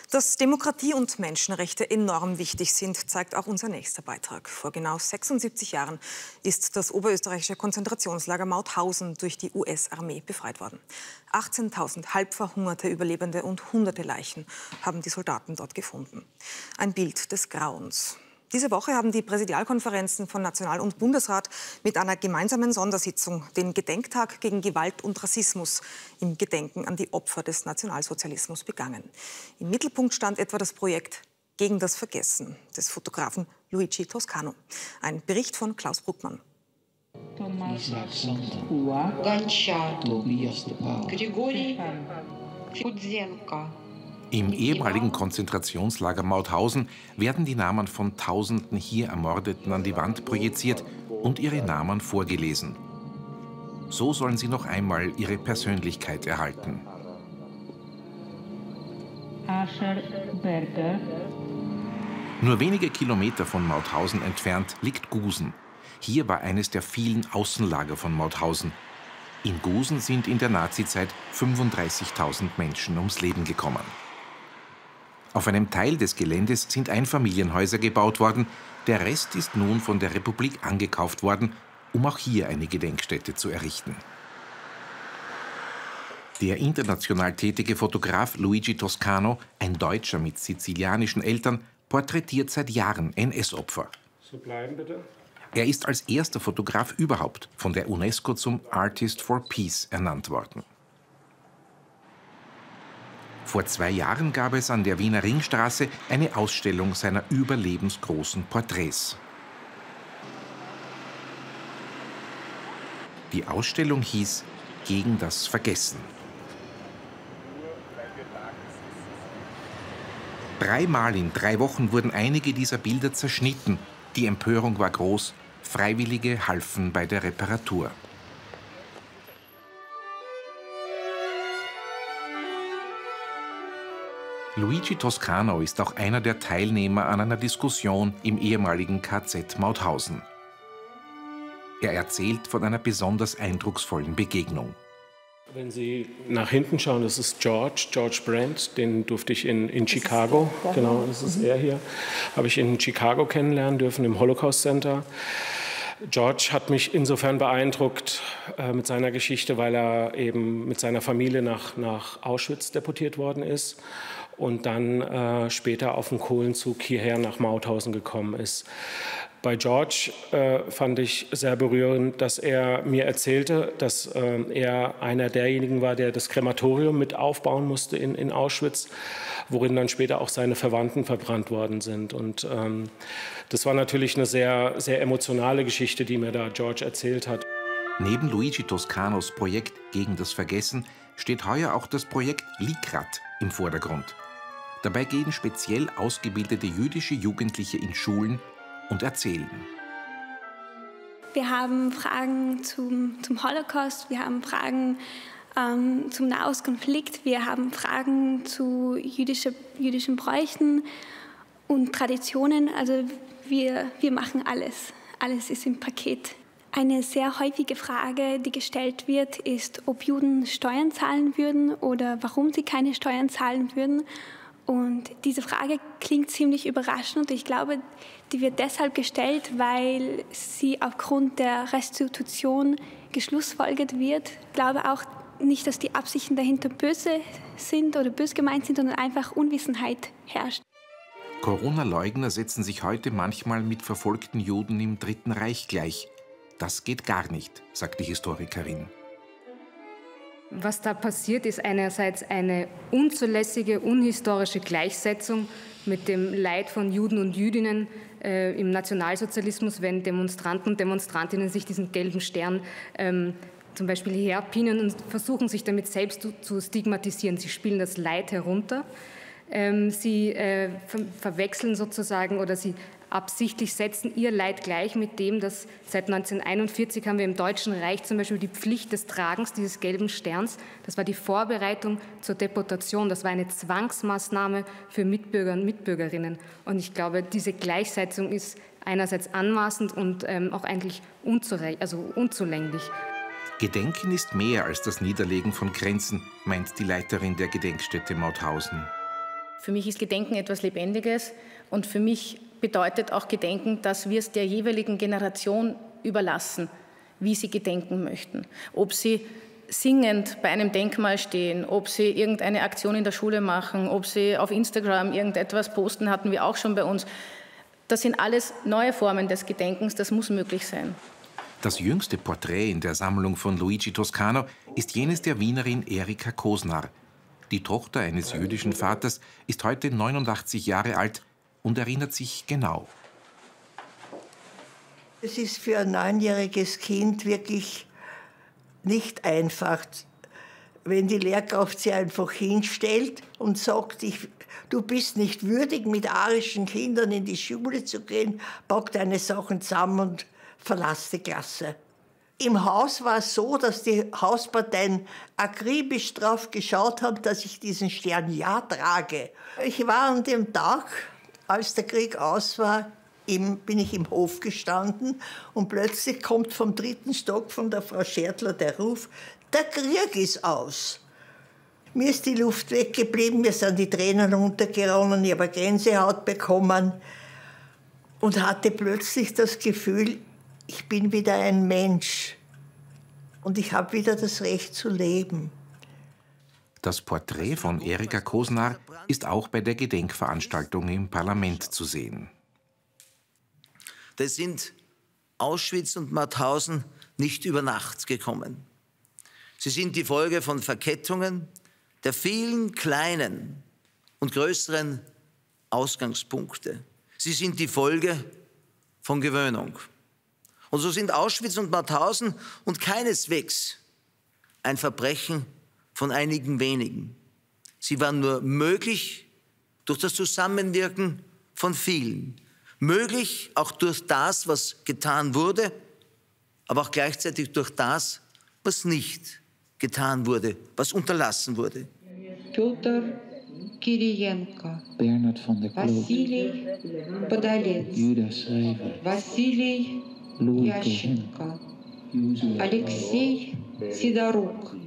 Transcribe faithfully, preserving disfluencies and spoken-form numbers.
Dass Demokratie und Menschenrechte enorm wichtig sind, zeigt auch unser nächster Beitrag. Vor genau sechsundsiebzig Jahren ist das oberösterreichische Konzentrationslager Mauthausen durch die U S-Armee befreit worden. achtzehntausend halb verhungerte Überlebende und hunderte Leichen haben die Soldaten dort gefunden. Ein Bild des Grauens. Diese Woche haben die Präsidialkonferenzen von National- und Bundesrat mit einer gemeinsamen Sondersitzung den Gedenktag gegen Gewalt und Rassismus im Gedenken an die Opfer des Nationalsozialismus begangen. Im Mittelpunkt stand etwa das Projekt Gegen das Vergessen des Fotografen Luigi Toscano. Ein Bericht von Klaus Bruckmann. Im ehemaligen Konzentrationslager Mauthausen werden die Namen von Tausenden hier Ermordeten an die Wand projiziert und ihre Namen vorgelesen. So sollen sie noch einmal ihre Persönlichkeit erhalten. Nur wenige Kilometer von Mauthausen entfernt liegt Gusen. Hier war eines der vielen Außenlager von Mauthausen. In Gusen sind in der Nazizeit fünfunddreißigtausend Menschen ums Leben gekommen. Auf einem Teil des Geländes sind Einfamilienhäuser gebaut worden, der Rest ist nun von der Republik angekauft worden, um auch hier eine Gedenkstätte zu errichten. Der international tätige Fotograf Luigi Toscano, ein Deutscher mit sizilianischen Eltern, porträtiert seit Jahren N S-Opfer. So bleiben bitte. Er ist als erster Fotograf überhaupt von der UNESCO zum Artist for Peace ernannt worden. Vor zwei Jahren gab es an der Wiener Ringstraße eine Ausstellung seiner überlebensgroßen Porträts. Die Ausstellung hieß Gegen das Vergessen. Dreimal in drei Wochen wurden einige dieser Bilder zerschnitten. Die Empörung war groß. Freiwillige halfen bei der Reparatur. Luigi Toscano ist auch einer der Teilnehmer an einer Diskussion im ehemaligen K Z Mauthausen. Er erzählt von einer besonders eindrucksvollen Begegnung. Wenn Sie nach hinten schauen, das ist George, George Brand, den durfte ich in, in Chicago, genau, das ist er hier, habe ich in Chicago kennenlernen dürfen, im Holocaust Center. George hat mich insofern beeindruckt äh, mit seiner Geschichte, weil er eben mit seiner Familie nach, nach Auschwitz deportiert worden ist und dann äh, später auf dem Kohlenzug hierher nach Mauthausen gekommen ist. Bei George äh, fand ich sehr berührend, dass er mir erzählte, dass äh, er einer derjenigen war, der das Krematorium mit aufbauen musste in, in Auschwitz, worin dann später auch seine Verwandten verbrannt worden sind. Und ähm, das war natürlich eine sehr, sehr emotionale Geschichte, die mir da George erzählt hat. Neben Luigi Toscanos Projekt Gegen das Vergessen steht heuer auch das Projekt Likrat im Vordergrund. Dabei gehen speziell ausgebildete jüdische Jugendliche in Schulen und erzählen. Wir haben Fragen zum, zum Holocaust, wir haben Fragen ähm, zum Nahostkonflikt, wir haben Fragen zu jüdische, jüdischen Bräuchen und Traditionen. Also wir, wir machen alles. Alles ist im Paket. Eine sehr häufige Frage, die gestellt wird, ist, ob Juden Steuern zahlen würden oder warum sie keine Steuern zahlen würden. Und diese Frage klingt ziemlich überraschend und ich glaube, die wird deshalb gestellt, weil sie aufgrund der Restitution geschlussfolgert wird. Ich glaube auch nicht, dass die Absichten dahinter böse sind oder bös gemeint sind, sondern einfach Unwissenheit herrscht. Corona-Leugner setzen sich heute manchmal mit verfolgten Juden im Dritten Reich gleich. Das geht gar nicht, sagt die Historikerin. Was da passiert, ist einerseits eine unzulässige, unhistorische Gleichsetzung mit dem Leid von Juden und Jüdinnen äh, im Nationalsozialismus, wenn Demonstranten und Demonstrantinnen sich diesen gelben Stern ähm, zum Beispiel hierher pinnen und versuchen, sich damit selbst zu, zu stigmatisieren. Sie spielen das Leid herunter. Ähm, sie äh, ver verwechseln sozusagen oder sie absichtlich setzen ihr Leid gleich mit dem, dass seit neunzehnhunderteinundvierzig haben wir im Deutschen Reich zum Beispiel die Pflicht des Tragens dieses gelben Sterns. Das war die Vorbereitung zur Deportation. Das war eine Zwangsmaßnahme für Mitbürger und Mitbürgerinnen. Und ich glaube, diese Gleichsetzung ist einerseits anmaßend und ähm, auch eigentlich also unzulänglich. Gedenken ist mehr als das Niederlegen von Grenzen, meint die Leiterin der Gedenkstätte Mauthausen. Für mich ist Gedenken etwas Lebendiges und für mich bedeutet auch Gedenken, dass wir es der jeweiligen Generation überlassen, wie sie gedenken möchten. Ob sie singend bei einem Denkmal stehen, ob sie irgendeine Aktion in der Schule machen, ob sie auf Instagram irgendetwas posten, hatten wir auch schon bei uns. Das sind alles neue Formen des Gedenkens, das muss möglich sein. Das jüngste Porträt in der Sammlung von Luigi Toscano ist jenes der Wienerin Erika Kosnar. Die Tochter eines jüdischen Vaters ist heute neunundachtzig Jahre alt und erinnert sich genau. Es ist für ein neunjähriges Kind wirklich nicht einfach, wenn die Lehrkraft sie einfach hinstellt und sagt, ich, du bist nicht würdig, mit arischen Kindern in die Schule zu gehen, pack deine Sachen zusammen und verlass die Klasse. Im Haus war es so, dass die Hausparteien akribisch darauf geschaut haben, dass ich diesen Stern ja trage. Ich war an dem Tag, als der Krieg aus war, Im, bin ich im Hof gestanden und plötzlich kommt vom dritten Stock von der Frau Schertler der Ruf, der Krieg ist aus. Mir ist die Luft weggeblieben, mir sind die Tränen runtergeronnen, ich habe Gänsehaut bekommen und hatte plötzlich das Gefühl, ich bin wieder ein Mensch und ich habe wieder das Recht zu leben. Das Porträt von Erika Kosnar ist auch bei der Gedenkveranstaltung im Parlament zu sehen. Das sind Auschwitz und Mauthausen nicht über Nacht gekommen. Sie sind die Folge von Verkettungen der vielen kleinen und größeren Ausgangspunkte. Sie sind die Folge von Gewöhnung. Und so sind Auschwitz und Mauthausen und keineswegs ein Verbrechen von einigen wenigen. Sie waren nur möglich durch das Zusammenwirken von vielen. Möglich auch durch das, was getan wurde, aber auch gleichzeitig durch das, was nicht getan wurde, was unterlassen wurde. Piotr Kirienko, Bernhard van der Kloot, Wassili Podolets, Judah Schrijver, Wassili Ященко, Alexei Sidoruk,